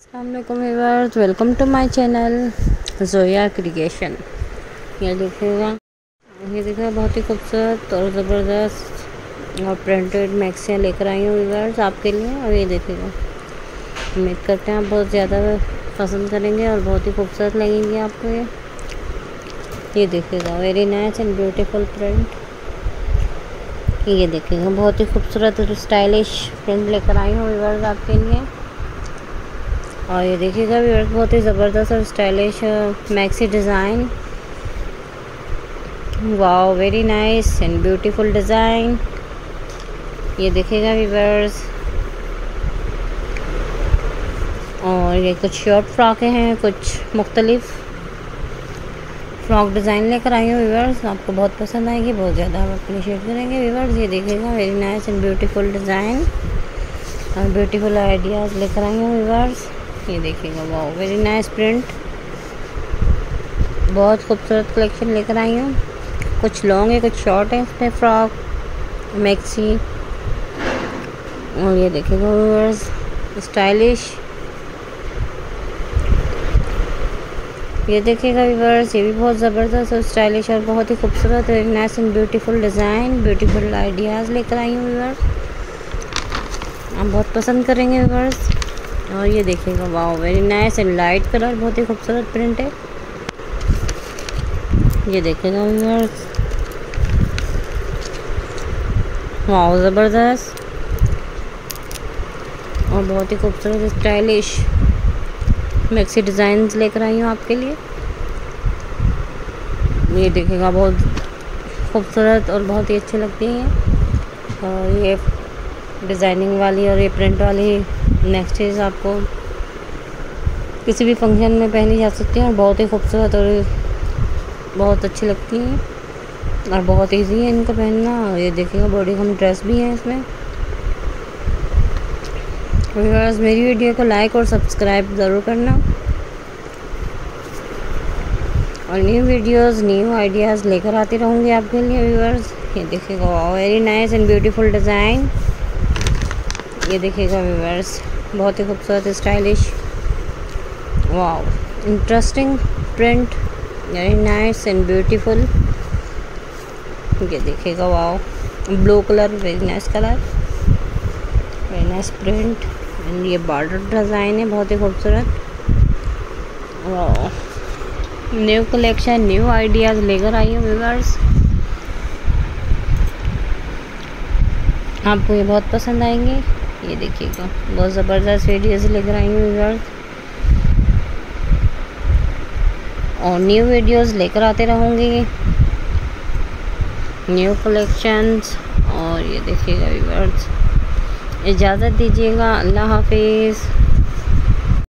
अस्सलामुअलैकुम viewers, welcome to my channel Zoya creation. ये देखिएगा, बहुत ही खूबसूरत और ज़बरदस्त और प्रिंटेड मैक्सियाँ लेकर आई हूँ व्यूअर्स आपके लिए। और ये देखिएगा, उम्मीद करते हैं आप बहुत ज़्यादा पसंद करेंगे और बहुत ही खूबसूरत लगेंगी आपको। ये देखिएगा, very nice and beautiful print. ये देखिएगा, बहुत ही खूबसूरत और स्टाइलिश प्रिंट लेकर आई हूँ व्यूअर्स आपके लिए। और ये देखिएगा व्यूअर्स, बहुत ही ज़बरदस्त और stylish maxi design. Wow, very nice and beautiful design. ये देखिएगा व्यूअर्स, और ये कुछ शॉर्ट फ्रॉकें हैं, कुछ मुख्तलिफ फ्रॉक डिज़ाइन लेकर आई हूँ व्यूअर्स। आपको बहुत पसंद आएगी, बहुत ज़्यादा आप अप्रिशिएट करेंगे व्यूअर्स। ये देखिएगा, very nice and beautiful design और ब्यूटीफुल आइडियाज़ लेकर आई हूँ व्यूअर्स। ये देखिएगा, वाओ, वेरी नाइस प्रिंट। बहुत खूबसूरत कलेक्शन लेकर आई हूँ। कुछ लॉन्ग है, कुछ शॉर्ट है इसमें फ्रॉक मैक्सी। और ये देखिएगा व्यूअर्स, स्टाइलिश। ये देखिएगा व्यूअर्स, ये भी बहुत ज़बरदस्त और स्टाइलिश और बहुत ही खूबसूरत, very nice and beautiful design, beautiful ideas लेकर आई हूँ व्यूअर्स। आप बहुत पसंद करेंगे व्यूअर्स। और ये देखिएगा, wow, very nice and light colour, बहुत ही खूबसूरत प्रिंट है। ये देखिएगा व्यूअर्स, वाओ, ज़बरदस्त और बहुत ही खूबसूरत स्टाइलिश मैक्सी डिज़ाइंस लेकर आई हूँ आपके लिए। ये देखिएगा, बहुत खूबसूरत और बहुत ही अच्छी लगती हैं। और ये डिज़ाइनिंग वाली और ये प्रिंट वाली नेक्स्ट चीज़ आपको किसी भी फंक्शन में पहनी जा सकती है और बहुत ही खूबसूरत और बहुत अच्छी लगती हैं और बहुत इजी है इनको पहनना। और ये देखिएगा, बॉडी कम ड्रेस भी है इसमें। व्यूअर्स, मेरी वीडियो को लाइक और सब्सक्राइब ज़रूर करना और न्यू वीडियोस, न्यू आइडियाज़ लेकर आती रहूँगी आपके लिए व्यूअर्स। ये देखिएगा, very nice and beautiful design. ये देखिएगा व्यूअर्स, बहुत ही खूबसूरत stylish, wow, interesting print, very nice and beautiful. ये देखिएगा, wow, blue colour, very nice colour, very nice print and ये बॉर्डर डिज़ाइन है, बहुत ही खूबसूरत। Wow, new collection, new ideas लेकर आई हूँ व्यूअर्स। आपको ये बहुत पसंद आएंगे। ये देखिएगा, बहुत ज़बरदस्त वीडियोज़ लेकर आई हूँ व्यूअर्स और न्यू वीडियोज़ लेकर आते रहूँगी, न्यू कलेक्शंस। और ये देखिएगा व्यूअर्स, इजाज़त दीजिएगा, अल्लाह हाफिज़।